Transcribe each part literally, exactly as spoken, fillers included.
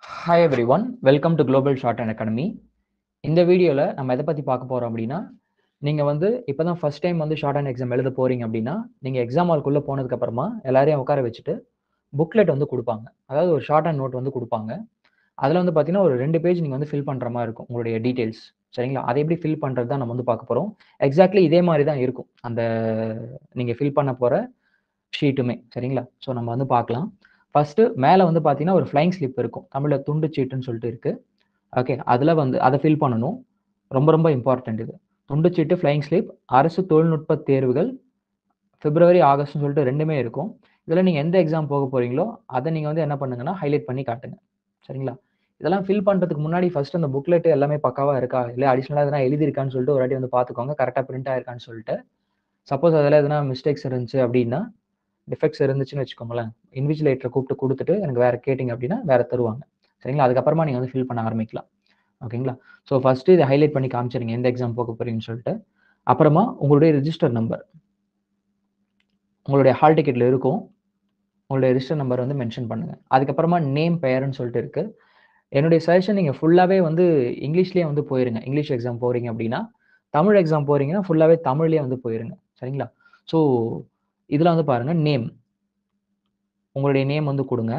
Hi everyone, welcome to Global Shorthand Academy. இந்த வீடியோல நம்ம எதை பத்தி பார்க்க போறோம் அப்படின்னா, நீங்க வந்து இப்பதான் ஃபர்ஸ்ட் டைம் வந்து ஷார்ட் ஹேண்ட் எக்ஸாம் எழுத போறீங்க அப்படின்னா, நீங்க எக்ஸாம் ஹால்குள்ள போனதுக்கு அப்புறமா எல்லாரையும் உட்கார வச்சுட்டு புக்லெட் வந்து குடுப்பாங்க. அதாவது ஒரு ஷார்ட் ஹேண்ட் நோட் வந்து குடுப்பாங்க. அதுல வந்து பார்த்தீங்கன்னா, ஒரு ரெண்டு பேஜ் நீங்க வந்து ஃபில் பண்ற மாரி இருக்கும். உங்களுடைய டீட்டெயில்ஸ். சரிங்களா? அதை எப்படி ஃபில் பண்றது தான் நம்ம வந்து பார்க்க போறோம். எக்ஸாக்ட்லி இதே மாரி தான் இருக்கும். அந்த நீங்க ஃபில் பண்ண போற ஷீட்டுமே. சரிங்களா? ஸோ நம்ம வந்து பார்க்கலாம். ஃபர்ஸ்ட்டு மேல வந்து பார்த்தீங்கன்னா, ஒரு ஃப்ளையிங் ஸ்லிப் இருக்கும். தமிழ்ல துண்டு சீட்டுன்னு சொல்லிட்டு இருக்கு. ஓகே. அதுல வந்து அத ஃபில் பண்ணணும். ரொம்ப ரொம்ப இம்பார்ட்டன்ட் இது. துண்டுச்சீட்டு, ஃப்ளையிங் ஸ்லிப், அரசு தொழில்நுட்ப தேர்வுகள், பிப்ரவரி, ஆகஸ்ட்னு சொல்லிட்டு ரெண்டுமே இருக்கும். இதுல நீங்க எந்த எக்ஸாம் போக போறீங்களோ, அத நீங்க வந்து என்ன பண்ணுங்கன்னா, ஹைலைட் பண்ணி காட்டுங்க. சரிங்களா? இதெல்லாம் ஃபில் பண்றதுக்கு முன்னாடி ஃபர்ஸ்ட் அந்த புக்லெட் எல்லாமே பக்காவா இருக்கா? இல்ல அடிஷனலா எதனா எழுதியிருக்கான்னு சொல்லிட்டு ஒரு வாட்டி வந்து பார்த்துக்கோங்க. கரெக்ட்டா பிரிண்ட் ஆயிருக்கான்னு சொல்லிட்டு. சப்போஸ் அதுல எதனா மிஸ்டேக்ஸ் இருந்துச்சு அப்படின்னா, டிஃபெக்ட்ஸ் இருந்துச்சுன்னு வச்சுக்கோங்களேன், இன்விஜிலேட்டர கூப்பிட்டு குடுத்துட்டு எனக்கு வேற கேட்டீங்க அப்படின்னா, வேற தருவாங்க. சரிங்களா? அதுக்கப்புறமா நீங்க வந்து ஃபில் பண்ண ஆரம்பிக்கலாம். ஓகேங்களா? ஸோ ஃபர்ஸ்ட்டு இத ஹைலைட் பண்ணி காமிச்சுருங்க. எந்த எக்ஸாம் போக போறீங்கன்னு சொல்லிட்டு. அப்புறமா உங்களுடைய ரிஜிஸ்டர் நம்பர். உங்களுடைய ஹால் டிக்கெட்ல இருக்கும். உங்களுடைய ரிஜிஸ்டர் நம்பர் வந்து மென்ஷன் பண்ணுங்க. அதுக்கப்புறமா நேம், பெயர்ன்னு சொல்லிட்டு இருக்கு. என்னுடைய சஜஷன் நீங்க ஃபுல்லாவே வந்து இங்கிலீஷ்லயே வந்து போயிருங்க. இங்கிலீஷ் எக்ஸாம் போறீங்க அப்படின்னா, தமிழ் எக்ஸாம் போறீங்கன்னா, ஃபுல்லாவே தமிழ்லயே வந்து போயிருங்க. சரிங்களா? ஸோ இதுல வந்து பாருங்க நேம். உங்களுடைய நேம் வந்து குடுங்க.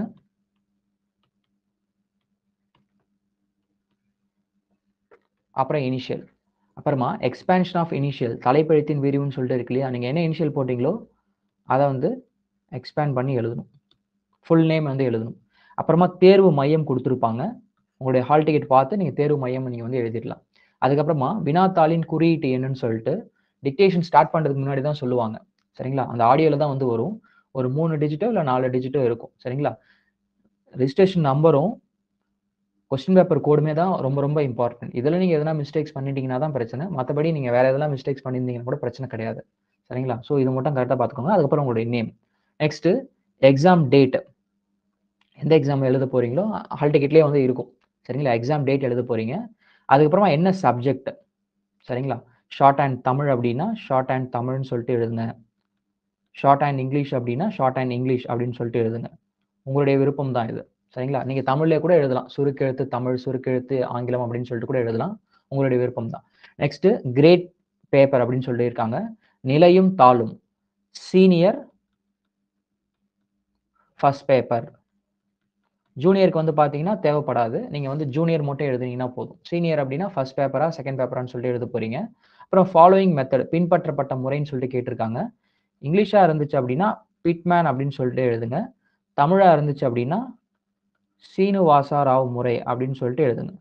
அப்புறம் இனிஷியல். அப்புறமா எக்ஸ்பான்ஷன் ஆஃப் இனிஷியல் தலைப்பெழுத்தின் விரிவுன்னு சொல்லிட்டு இருக்கு இல்லையா? நீங்க என்ன இனிஷியல் போட்டீங்களோ, அத வந்து எக்ஸ்பேண்ட் பண்ணி எழுதணும். ஃபுல் நேம் வந்து எழுதணும். அப்புறமா தேர்வு மையம் குடுத்துருப்பாங்க. உங்களுடைய ஹால் டிக்கெட் பார்த்து நீங்க தேர்வு மையம் நீங்க வந்து எழுதிடலாம். அதுக்கப்புறமா வினாத்தாளின் குறியீட்டு எண்ணுன்னு சொல்லிட்டு டிக்டேஷன் ஸ்டார்ட் பண்றதுக்கு முன்னாடி தான் சொல்லுவாங்க. சரிங்களா? அந்த ஆடியோல தான் வந்து வரும். ஒரு மூணு டிஜிட்டோ இல்ல நாலு டிஜிட்டோ இருக்கும். சரிங்களா? ரிஜிஸ்ட்ரேஷன் நம்பரும், கொஸ்டின் பேப்பர் கோடுமே தான் ரொம்ப ரொம்ப இம்பார்ட்டன்ட். இதுல நீங்க எதனா மிஸ்டேக்ஸ் பண்ணிட்டீங்கன்னா தான் பிரச்சனை. மத்தபடி நீங்க வேற எதனா மிஸ்டேக்ஸ் பண்ணியிருந்தீங்கன்னா கூட பிரச்சனை கிடையாது. சரிங்களா? ஸோ இது மட்டும் கரெக்ட்டா பார்த்துக்கோங்க. அதுக்கப்புறம் உங்களுடைய நேம். Next exam date. எந்த எக்ஸாம் எழுத போறீங்களோ, ஹால் டிக்கெட்லயே வந்து இருக்கும். சரிங்களா? எக்ஸாம் டேட் எழுத போறீங்க. அதுக்கப்புறமா என்ன சப்ஜெக்ட். சரிங்களா? ஷார்ட் ஹேண்ட் தமிழ் அப்படின்னா, ஷார்ட் ஹேண்ட் தமிழ்ன்னு சொல்லிட்டு எழுதுங்க. ஷார்ட் ஹேண்ட் இங்கிலீஷ் அப்படின்னா, ஷார்ட் ஹேண்ட் இங்கிலீஷ் அப்படின்னு சொல்லிட்டு எழுதுங்க. உங்களுடைய விருப்பம் தான் இது. சரிங்களா? நீங்க தமிழ்லயே கூட எழுதலாம். சுருக்கெழுத்து தமிழ், சுருக்கெழுத்து ஆங்கிலம் அப்படின்னு சொல்லிட்டு கூட எழுதலாம். உங்களுடைய விருப்பம் தான். நெக்ஸ்ட் கிரேட் பேப்பர் அப்படின்னு சொல்லியிருக்காங்க. நிலையும் தாளும். Senior first paper. ஜூனியருக்கு வந்து பார்த்தீங்கன்னா தேவைப்படாது. நீங்க வந்து ஜூனியர் மட்டும் எழுதுனீங்கன்னா போதும். சீனியர் அப்படின்னா ஃபர்ஸ்ட் பேப்பரா, செகண்ட் பேப்பரான்னு சொல்லிட்டு எழுத போறீங்க. அப்புறம் ஃபாலோயிங் மெத்தட் பின்பற்றப்பட்ட முறைன்னு சொல்லிட்டு கேட்டிருக்காங்க. இங்கிலீஷா இருந்துச்சு அப்படின்னா, பிட்மேன் அப்படின்னு சொல்லிட்டு எழுதுங்க. தமிழா இருந்துச்சு அப்படின்னா, சீனுவாசா ராவ் முறை அப்படின்னு சொல்லிட்டு எழுதுங்க.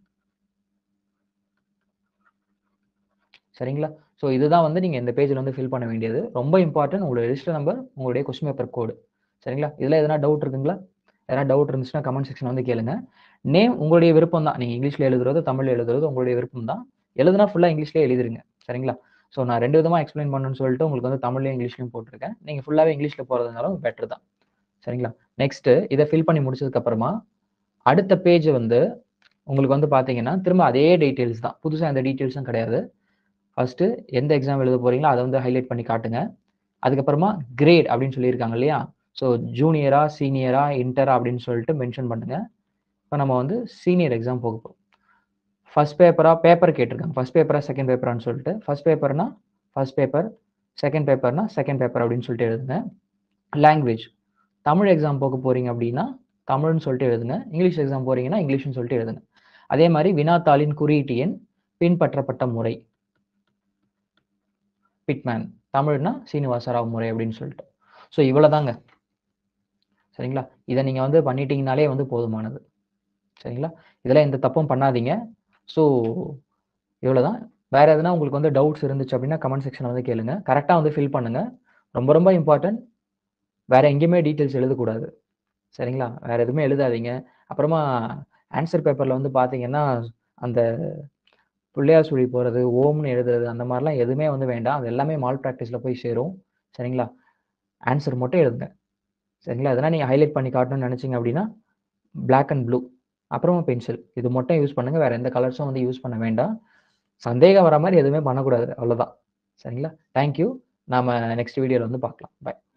சரிங்களா? ஸோ இதுதான் வந்து நீங்க இந்த பேஜ்ல வந்து ஃபில் பண்ண வேண்டியது. ரொம்ப இம்பார்ட்டன்ட் உங்களுடைய ரிஜிஸ்டர் நம்பர், உங்களுடைய கொஸ்டின் பேப்பர் கோடு. சரிங்களா? இதுல எதனா டவுட் இருக்குங்களா? எதனா டவுட் இருந்துச்சுன்னா கமெண்ட் செக்ஷன்ல வந்து கேளுங்க. நேம் உங்களுடைய விருப்பம் தான். நீங்க இங்கிலீஷ்ல எழுதுறதோ, தமிழ்ல எழுதுறதோ உங்களுடைய விருப்பம் தான். எழுதுனா ஃபுல்லா இங்கிலீஷ்லயே எழுதிருங்க. சரிங்களா? ஸோ நான் ரெண்டு விதமா எக்ஸ்பிளைன் பண்ணணும்னு சொல்லிட்டு உங்களுக்கு வந்து தமிழ்லயும், இங்கிலீஷ்லயும் போட்டுருக்கேன். நீங்க ஃபுல்லாவே இங்கிலீஷ்ல போறதுனாலும் பெட்டர் தான். சரிங்களா? நெக்ஸ்ட் இத ஃபில் பண்ணி முடிச்சதுக்கு அப்புறமா, அடுத்த பேஜ் வந்து உங்களுக்கு வந்து பார்த்தீங்கன்னா, திரும்ப அதே டீட்டெயில்ஸ் தான். புதுசா எந்த டீட்டெயில்ஸும் கிடையாது. ஃபர்ஸ்ட்டு எந்த எக்ஸாம் எழுத போறீங்களோ, அத வந்து ஹைலைட் பண்ணி காட்டுங்க. அதுக்கப்புறமா கிரேட் அப்படின்னு சொல்லியிருக்காங்க இல்லையா? ஸோ ஜூனியரா, சீனியரா, இன்டரா அப்படின்னு சொல்லிட்டு மென்ஷன் பண்ணுங்க. இப்ப நம்ம வந்து சீனியர் எக்ஸாம் போக போறோம். ஃபர்ஸ்ட் பேப்பரா பேப்பர் கேட்டிருக்காங்க. ஃபர்ஸ்ட் பேப்பரா, செகண்ட் பேப்பரான்னு சொல்லிட்டு. ஃபர்ஸ்ட் பேப்பர்னா ஃபர்ஸ்ட் பேப்பர், செகண்ட் பேப்பர்னா செகண்ட் பேப்பர் அப்படின்னு சொல்லிட்டு எழுதுங்க. லாங்குவேஜ் தமிழ் எக்ஸாம் போக போறீங்க அப்படின்னா, தமிழ்ன்னு சொல்லிட்டு எழுதுங்க. இங்கிலீஷ் எக்ஸாம் போறீங்கன்னா, இங்கிலீஷ்ன்னு சொல்லிட்டு எழுதுங்க. அதே மாரி வினாத்தாளின் குறியீட்டு எண், பின்பற்றப்பட்ட முறை. பிட்மேன். தமிழ்னா சீனிவாச ராவ் முறை அப்படின்னு சொல்லிட்டு. ஸோ இவ்வளோதாங்க. சரிங்களா? இத நீங்க வந்து பண்ணிட்டீங்கனாலே வந்து போதுமானது. சரிங்களா? இதுல எந்த தப்பும் பண்ணாதீங்க. ஸோ இவ்வளோதான். வேற எதனா உங்களுக்கு வந்து டவுட்ஸ் இருந்துச்சு அப்படின்னா கமெண்ட் செக்ஷன்ல வந்து கேளுங்க. கரெக்ட்டா வந்து ஃபில் பண்ணுங்க. ரொம்ப ரொம்ப இம்பார்ட்டன்ட். வேற எங்கேயுமே டீட்டெயில்ஸ் எழுதக்கூடாது. சரிங்களா? வேற எதுவுமே எழுதாதீங்க. அப்புறமா ஆன்சர் பேப்பர்ல வந்து பார்த்தீங்கன்னா, அந்த பிள்ளையார் சுழி போறது, ஓம்ன்னு எழுதுறது அந்த மாரிலாம் எதுவுமே வந்து வேண்டாம். அது எல்லாமே மால் பிராக்டிஸ்ல போய் சேரும். சரிங்களா? ஆன்சர் மட்டும் எழுதுங்க. சரிங்களா? எதனா நீங்க ஹைலைட் பண்ணி காட்டணும்னு நெனச்சீங்க அப்படின்னா, பிளாக் அண்ட் ப்ளூ. அப்புறமா பென்சில். இது மட்டும் யூஸ் பண்ணுங்க. வேற எந்த கலர்ஸும் வந்து யூஸ் பண்ண வேண்டாம். சந்தேகம் வர மாரி எதுவுமே பண்ணக்கூடாது. அவ்வளோதான். சரிங்களா? Thank you. நாம நெக்ஸ்ட் வீடியோல வந்து பார்க்கலாம். பை.